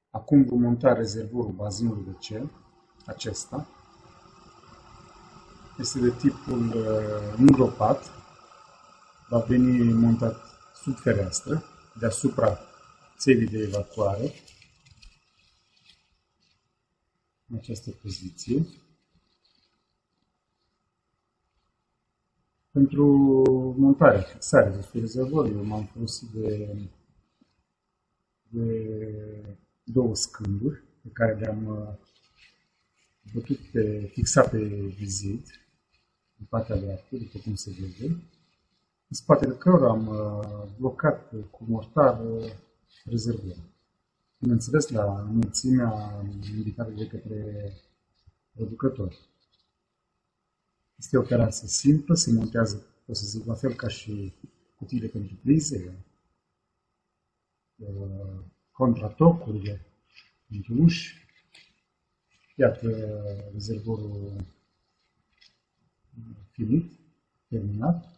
Acum vom monta rezervorul bazinului de cel. Acesta este de tipul îngropat. Va veni montat sub fereastră, deasupra țevii de evacuare, în această poziție. Pentru montarea, fixarea acestui rezervor, eu m-am folosit de două scânduri pe care le-am fixat pe vizit, în partea dreaptă, după cum se vede, în spatele cărora am blocat cu mortar rezervorul. Bineînțeles, la înălțimea indicată de către producător. Este o operație simplă, se montează, o să zic, la fel ca și cutiile pentru prize, contratocurile pentru uși. Iată rezervorul finit, terminat.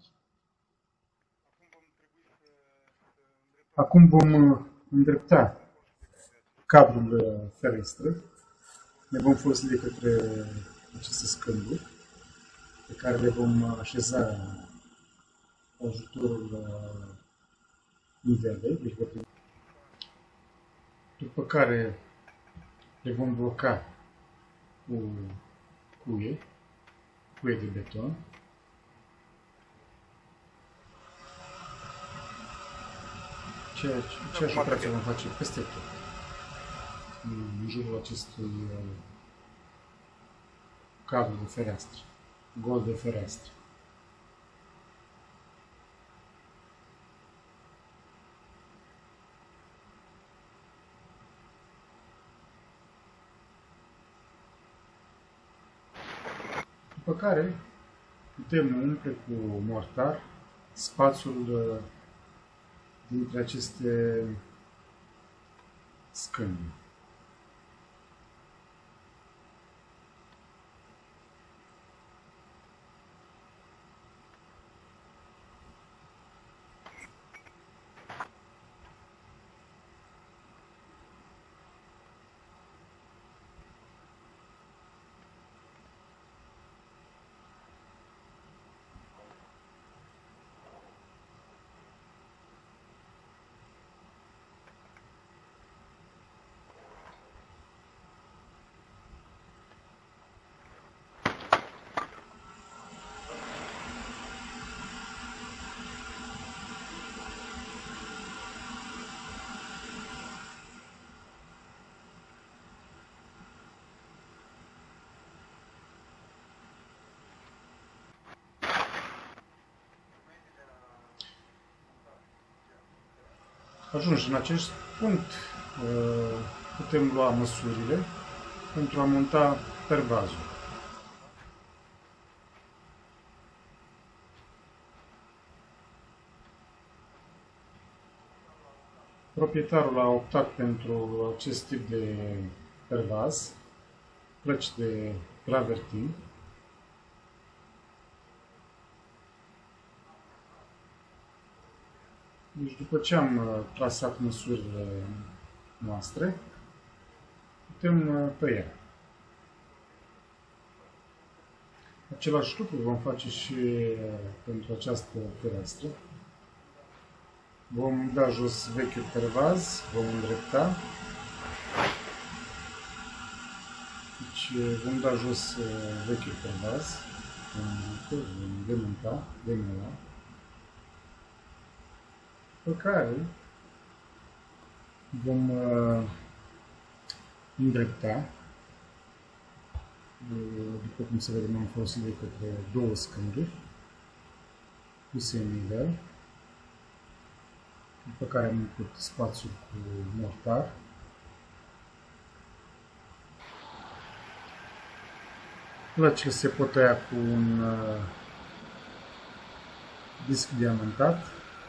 Acum vom îndrepta cadrul ferestră. Ne vom folosi de către aceste scânduri pe care le vom așeza cu ajutorul nivelei, după care le vom bloca cu cuie de beton. Aceeași operație vom face peste tot, în jurul acestui cadru de fereastră, gol de fereastră. După care putem umple cu mortar spațiul dintre aceste scânduri. Ajunși în acest punct, putem lua măsurile pentru a monta pervazul. Proprietarul a optat pentru acest tip de pervaz, plăci de travertin. Deci, după ce am trasat măsurile noastre, putem tăia. Același lucru vom face și pentru această fereastră. Vom da jos vechiul pervaz, vom îndrepta. Deci vom da jos vechiul pervaz, vom demonta, demela. Pe care vom îndrepta, după cum se vede, am folosit de către două scânduri puse în nivel, după care am umplut spațiul cu mortar. Plăcile se pot tăia cu un disc diamantat.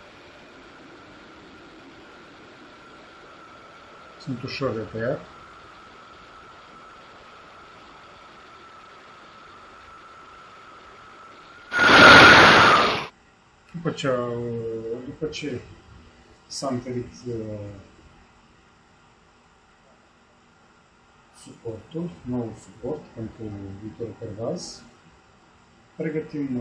Sunt ușor de tăiat. După ce s-a întărit suportul, nou suport pentru viitorul pervaz. Pregătim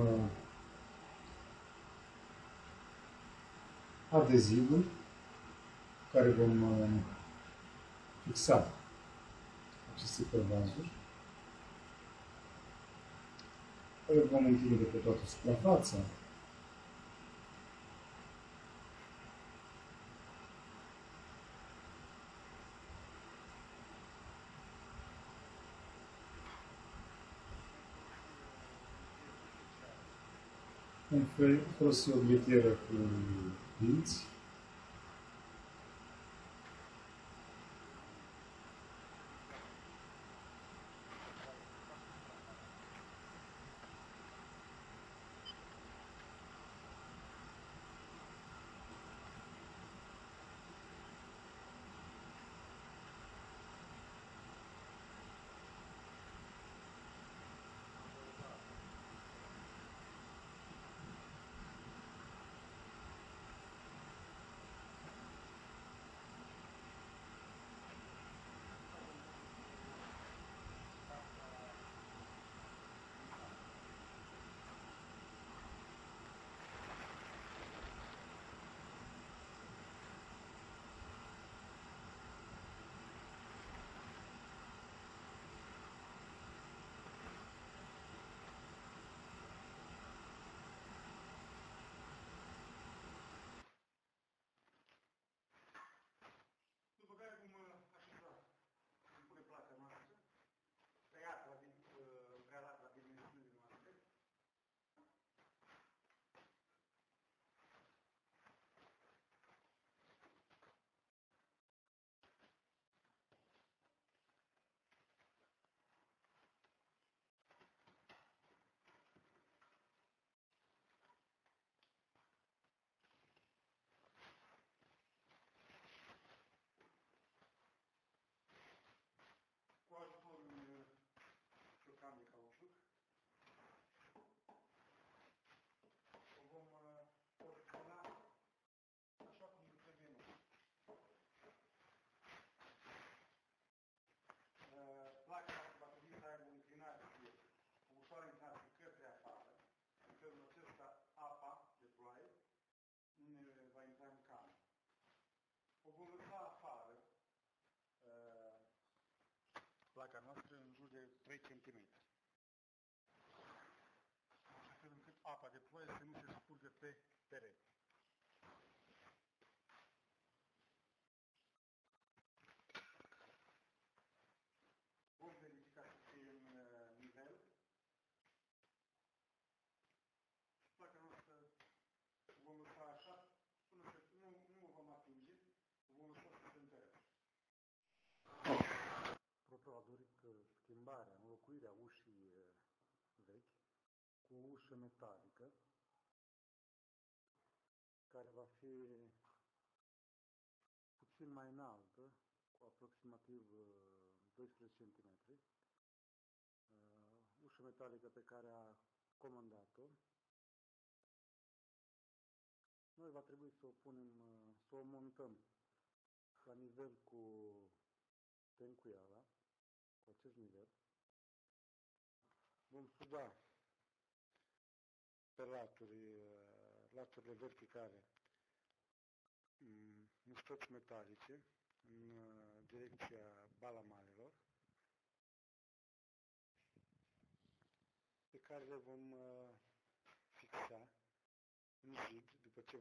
adezivul care vom fixa aceste pervazuri. Îl vom întinde pe toată suprafața. Vom folosi o ghetieră cu dinți. După care vom așeza, vom pune placa noastră, tăiată în prealabil la dimensiunile noastre. Cu ajutorul unui ciocan de cauciuc, o vom porționa așa cum trebuie noi. Placa va trebui să aibă o inclinație, o ușoară inclinație către afară. În felul acesta, apa de ploaie va intra în cameră. O vom lăsa afară placa noastră în jur de 3 cm. Așa fel încât apa de ploaie să nu se scurgă pe perete. Vom verifica să fie în nivel. Placa noastră o vom lăsa așa până că nu o vom atinge, o vom lăsa să se întărească. Propriu a dorit schimbarea, înlocuirea ușii vechi cu o ușă metalică care va fi puțin mai înaltă, cu aproximativ 12 cm. Ușă metalică pe care a comandat-o. Noi va trebui să o punem, să o montăm la nivel cu tencuiala, cu acest nivel. Vom suda pe laturile verticale muștoți metalice în direcția balamalelor, pe care le vom fixa în zid, după ce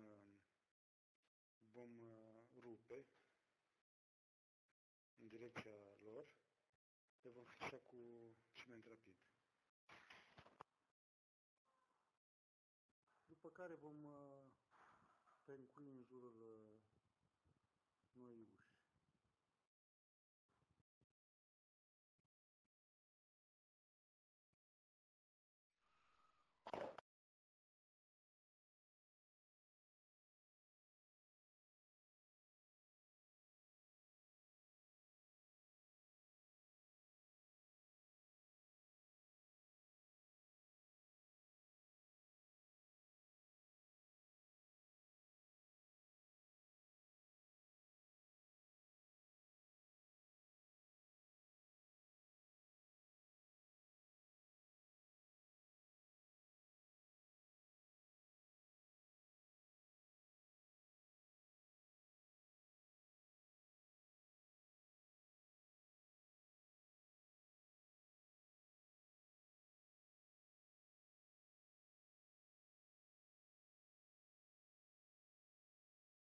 vom rupe în direcția lor, le vom fixa cu ciment rapid. După care vom tencui în jurul noii